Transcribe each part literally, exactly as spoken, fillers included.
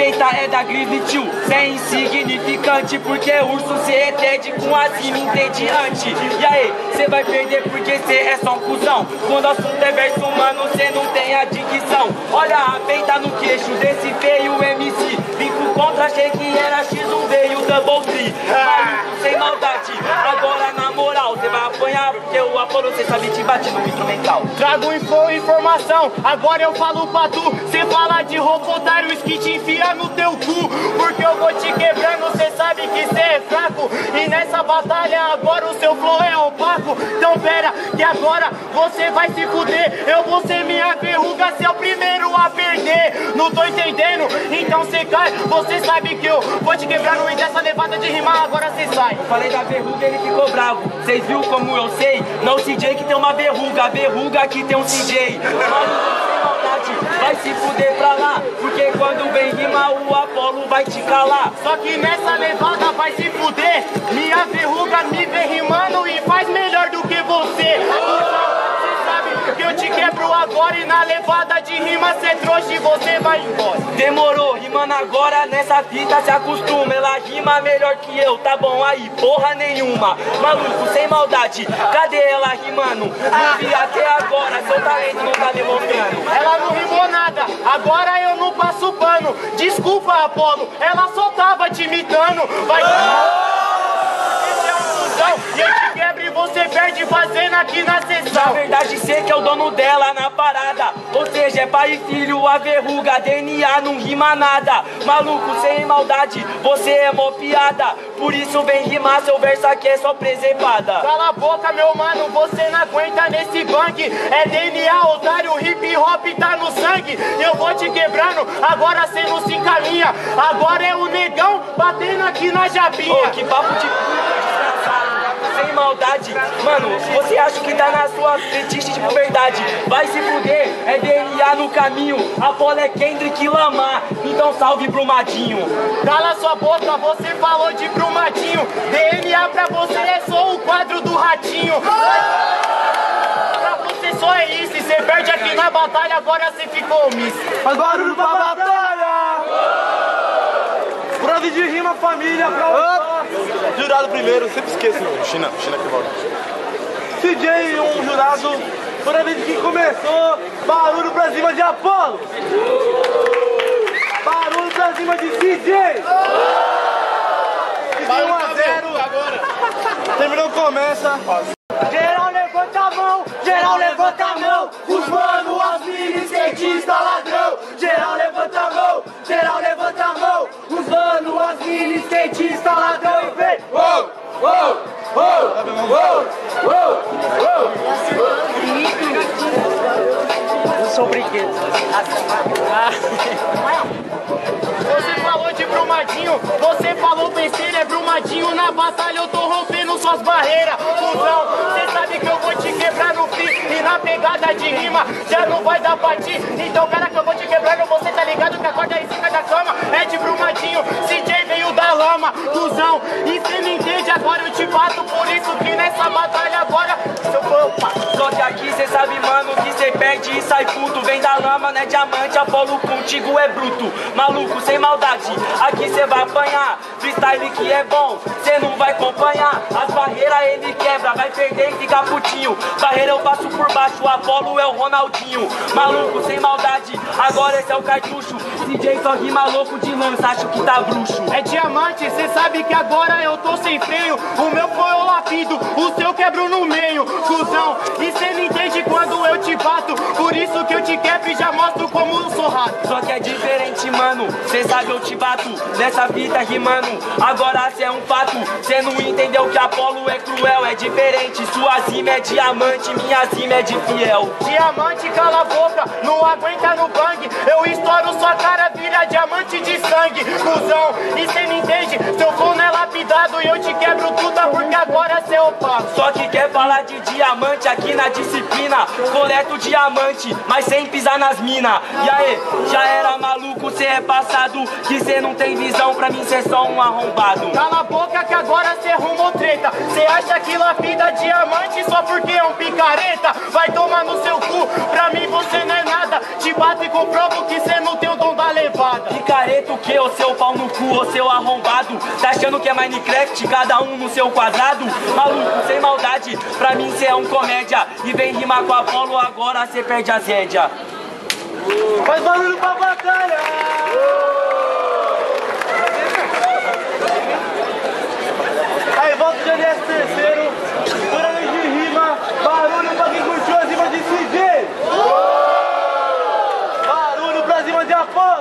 Eita, é da Grizzly tio, cê é insignificante, porque urso cê é Ted com a cima entediante. E aí, cê vai perder porque cê é só um cuzão. Quando o assunto é verso humano, cê não tem a dicção. Olha a peita no queixo desse feio M C. Vinco contra, achei que era X um, veio Double Three. Maluco, sem maldade, agora na moral cê vai apanhar, porque o Apolo cê sabe te bate no instrumental. Trago info, informação, agora eu falo pra tu. Cê fala de roupa, otário, que te enfia no teu cu. Porque eu vou te quebrando, cê sabe que cê é fraco. E nessa batalha agora o seu flow é opaco. Então pera, que agora você vai se fuder. Eu vou ser minha verruga, cê é o primeiro a perder. Não tô entendendo, então cê cai. Você sabe que eu vou te quebrar no meio dessa levada de rimar, agora cê sai. Falei da verruga, ele ficou bravo. Cês viu como eu sei? Não C J que tem uma verruga, a verruga aqui tem um C J. Maluco, sem maldade, vai se fuder pra lá, porque quando vem rima o Apolo vai te calar. Só que nessa levada vai se fuder. Minha verruga me vê rimando e faz melhor do que você. Você sabe que eu te quebro agora e na levada de rima cê trouxe e você vai embora. Demorou, rimando agora nessa fita se acostuma. Ela rima melhor que eu, tá bom aí, porra nenhuma. Maluco, sem maldade, cadê ela rimando? Não vi até agora, seu talento não tá demonstrando. Ela não rimou nada, agora eu não passo pano. Desculpa, Apolo, ela só tava te imitando. Vai... Esse é um cuzão, e eu te quebro e você perde fazendo aqui na sessão. Na verdade, cê que é o dono dela na parada. Ou seja, é pai e filho, a verruga, D N A não rima nada. Maluco, sem maldade, você é mó piada. Por isso vem rimar, seu verso aqui é só preservada. Cala a boca, meu mano, você não aguenta nesse bang. É D N A, otário, hip hop tá no sangue. Eu vou te quebrando, agora cê não se encaminha. Agora é o negão batendo aqui na japinha. Ô, que papo de puta, desgraçado. Sem maldade, mano, você acha que tá na sua fetiche de verdade? Vai se fuder, é D N A no caminho. Apolo é Kendrick Lamar, então salve Brumadinho. Cala sua boca, você falou de Brumadinho. D N A pra você é só o quadro do ratinho. Pra você só é isso, e cê perde aqui na batalha, agora cê ficou omisso. Agora pra batalha! Prova de rima, família, prova. Jurado primeiro, sempre esqueço. China, China que volta. C J, um jurado, toda vez que começou, barulho pra cima de Apolo. Barulho pra cima de C J. um a zero. Terminou, começa. Geral levanta a mão, geral levanta a mão. Os mano, as mini, skatista, ladrão. Geral levanta a mão, geral levanta a mão. Os mano, as mini, skatista, ladrão. E vem, uou, uou, uou, uou, uou, uou. Eu sou brinquedo. Você falou de Brumadinho, você falou besteira, é Brumadinho. Na batalha eu tô rompendo suas barreiras. Fusão, cê sabe que eu vou te quebrar no free. E na pegada de rima já não vai dar pra ti. Então cara que eu vou te quebrando, você tá ligado que a corda em cima da cama é de Brumadinho. C J veio da lama, fusão. E cê não entende, agora eu te bato. Por isso que nessa batalha agora eu vou, opa. Só que aqui cê sabe, mano, que cê perde e sai puto. Vem da lama, né, diamante, Apolo contigo é bruto. Maluco, sem maldade, aqui cê vai apanhar. Freestyle que é bom, cê não vai acompanhar. As barreiras ele quebra, vai perder e fica putinho. Barreira eu passo por baixo, o Apolo é o Ronaldinho. Maluco, sem maldade, agora esse é o cartucho. C J só rima louco de lança, acho que tá bruxo. É diamante, cê sabe que agora eu tô sem freio. O meu foi o lapido, o seu quebro no meio, cuzão. E cê não entende quando eu te bato. Por isso que eu te quebro e já mostro como eu sou rato. Só que é diferente, mano, cê sabe eu te bato nessa vida rimando. Agora cê é um fato, cê não entendeu que Apolo é cruel. É diferente, sua rima é diamante, minha rima é de fiel. Diamante, cala a boca, não aguenta no bang. Eu estouro sua cara, vira diamante de sangue, cuzão. E cê não entende, seu clone é lapidado. E eu te quebro tudo porque agora cê é opaco. Só que quer falar de diamante aqui na disciplina. Coleto diamante, mas sem pisar nas minas. E aí, já era maluco, cê é passado. Que cê não tem visão, pra mim cê é só um arrombado. Cala a boca que agora cê arrumou treta. Cê acha que lapida diamante só porque é um picareta? Vai tomar no seu cu, pra mim você não é nada. Te bato e comprovo que cê não tem o dom da levada. safada. Picareta o que, ô seu pau no cu, ô seu arrombado? Tá achando que é Minecraft, cada um no seu quadrado? Maluco, sem maldade, pra mim cê é um comédia. E vem rimar com a Apolo, agora cê perde as rédeas. Faz barulho pra batalha! Aí, volta o G L S terceiro, por aí de rima, barulho pra quem curtiu as rimas de C J! Barulho pra cima de Apolo!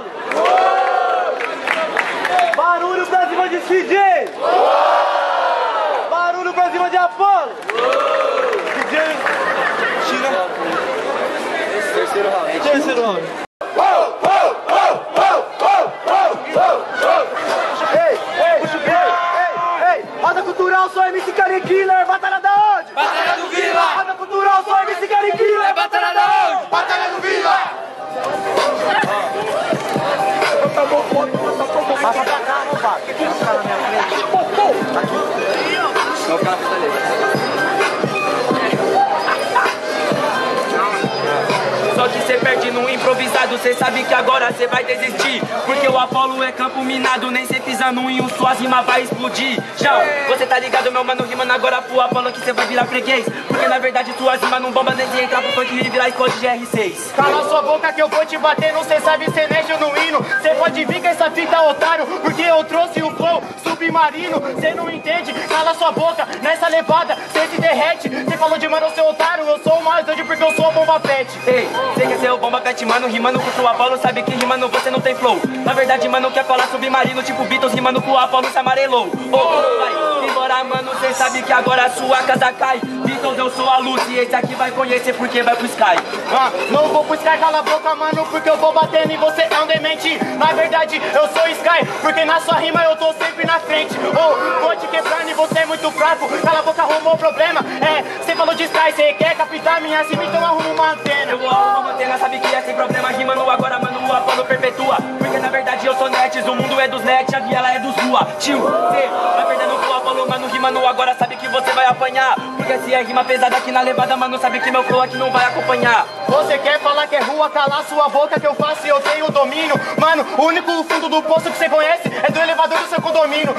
Barulho pra cima de C J! Barulho pra cima de Apolo! C J, China. Terceiro round. Terceiro round. Ei, ei, ei, ei, roda cultural, sou M C Karen Killer, batalha da onde? Batalha do Vila! Roda cultural, sou M C Karen Killer, Batalha da onde? batalha do Vila! Passa pra cá, não vai. Passa na minha frente. Não, cara, fortaleza. Só que cê perde no improvisado, cê sabe que agora cê vai desistir. Porque o Apolo é campo minado, nem cê pisando em um, suas rimas vai explodir. João, você tá ligado, meu mano, rimando agora pro Apolo que cê vai virar freguês. Porque na verdade suas rimas não bomba, nem se entrar pro funk e virar explode de R seis. Cala sua boca que eu vou te bater, não cê sabe ser nerd no hino. Cê pode vir com essa fita, otário, porque eu trouxe o flow submarino. Cê não entende, cala sua boca, nessa levada cê se derrete. Cê falou de mano, seu otário, eu sou o mais doido porque eu sou o bomba pet. Ei, cê quer ser o bomba pet, mano, rimando com o Apolo, sabe que rimando você não tem flow. Na verdade, mano, quer falar submarino, tipo Beatles, rimando com o Apolo se amarelou. Ô, oh, vai, embora, mano, cê sabe que agora a sua casa cai. Beatles, eu sou a luz e esse aqui vai conhecer porque vai pro Sky. Ah, não vou pro Sky, cala a boca, mano, porque eu vou batendo e você é um demente. Na verdade, eu sou Sky, porque na sua rima eu tô sempre na frente. Oh, vou te quebrando e você é muito fraco, cala a boca, arrumou o problema. É, cê falou de Sky, cê quer captar minha cima, então arruma uma antena. Eu vou arrumar uma antena, sabe que é sem problema, rimando agora, mano, o Apolo perpetua. Porque na verdade eu sou nets, o mundo é dos nets, a viela é dos rua. Tio, cê vai perdendo pro Apolo, mano, rimando agora, sabe que você vai apanhar. Porque se é rima pesada aqui na levada, mano, sabe que meu flow aqui não vai acompanhar. Você quer falar que é rua, calar sua boca que eu faço e eu tenho domínio. Mano, o único fundo do poço que você conhece é do elevador do seu condomínio.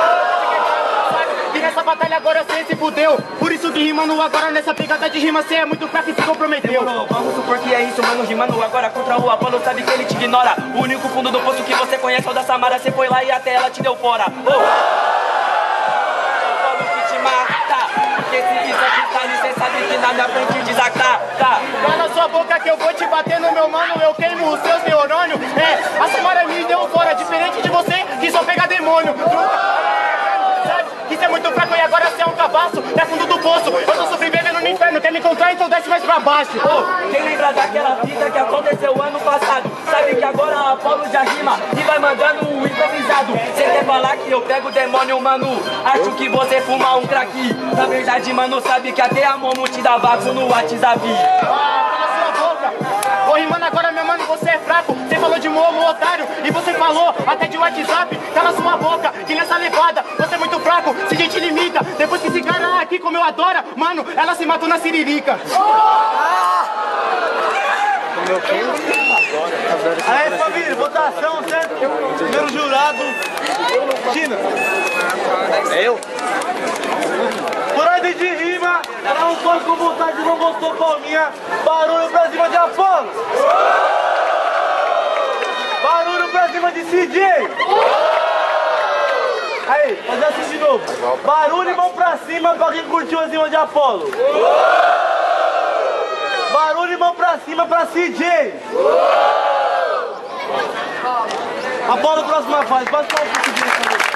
E nessa batalha agora cê se fudeu. Por isso que rimando agora nessa pegada de rima cê é muito fraco e se comprometeu. Demorou, vamos supor que é isso, mano, rimando agora contra o Apolo, sabe que ele te ignora. O único fundo do poço que você conhece é o da Samara, cê foi lá e até ela te deu fora. Oh. Apolo que te mata, porque se isso aqui tá ali, cê sabe que na minha frente desacar, tá? Cala sua boca que eu vou te bater no meu mano, eu queimo os seus neurônios. É, a Samara me deu fora, diferente de você que só pega demônio. Que cê é muito fraco e agora cê é um cabaço. É fundo do poço, eu tô sobrevivendo no inferno. Quer me encontrar, então desce mais pra baixo. Oh, quem lembra daquela fita que aconteceu ano passado, sabe que agora a Apolo já rima e vai mandando um improvisado. Cê quer falar que eu pego o demônio, mano? Acho que você fuma um crack. Na verdade, mano, sabe que até a Momo te dá vácuo no WhatsApp. Ah, cala sua boca. Vou rimando agora, meu mano, você é fraco. Você falou de Momo, otário, e você falou até de WhatsApp. Cala sua boca, que nessa levada você é muito fraco, se a gente limita. Depois que esse cara aqui, como eu adoro, mano, ela se matou na siririca. Aí, família, votação, certo? Primeiro jurado, China. É eu? Por ordem de rima, não foi com vontade, não gostou palminha. Barulho pra cima de Apolo. Barulho pra cima de C J. Aí, fazer assim de novo. Barulho e mão pra cima pra quem curtiu as rimas de Apolo. Barulho e mão pra cima pra C J. Apolo, próxima fase. Passa o C J também.